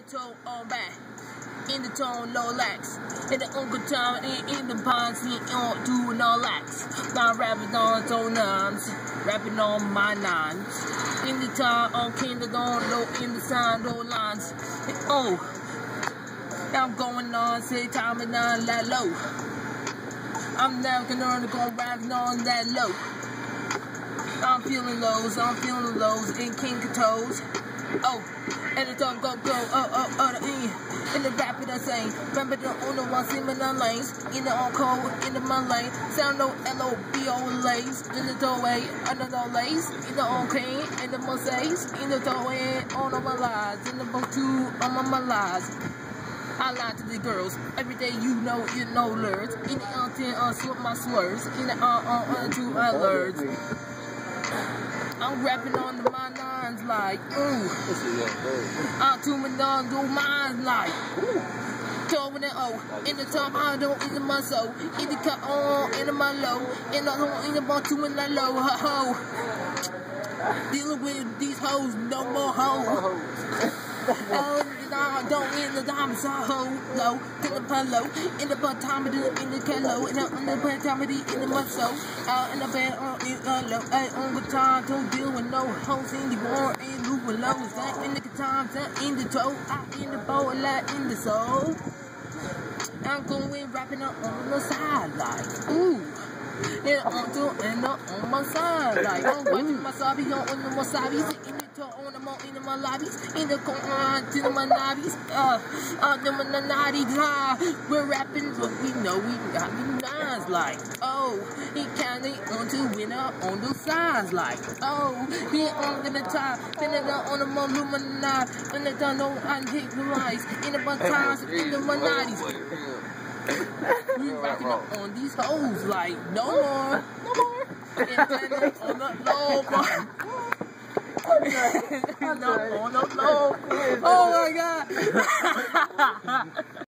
toe on back, in the tone low lax, in the uncle time, in the bonds, we don't do no lax. Now rapping on toe nines, rapping on my nines, in the time on kinder don't low, in the sign low lines. Oh, I'm going on, say time and on that low. I'm never gonna go rapping on that low. I'm feeling lows in king toes. Oh, and the dog go, in the rapid I say, remember the owner was in the lanes, in the on code, in the my lane, sound no LOBO lays, in the doorway, under the lace, in the on cane, in the mosaics, in the doorway, on my lies, in the boat two, on my lies. I lie to the girls, every day you know lures, in the on slip my slurs, in the two alerts. I'm rapping on the my nines like, ooh. I'm tuning on do mine like, ooh. Throwing it oh, in the top I don't in the muscle, in the cup on, in the my low, in the home, in the ball two in the low, ho. Dealing with these hoes, no more hoes. Oh, don't in the diamond so low, in the pillow, in the bottometer, in the pillow, in the bottometer, in the muscle, out in the bed, in the low, on the time, don't deal with no hoes in the war, in the lows, that in the time, that in the toe, out in the bow, a lot in the soul. I'm going rapping up on the side, like, ooh. And on my side, like, I'm watching my wasabi on the wasabi, in the toe on the mo in my lobbies, in the corner to my lobbies, the manati's we're rapping, but we know we got the nines, like, oh, he counting on to winner on the sides, like, oh, he on the top, then on the Illuminati, and the don't take the rise, in the times, in the manatis. We rocking up on these hoes like no more. And on the low bar. On the low. Oh my god.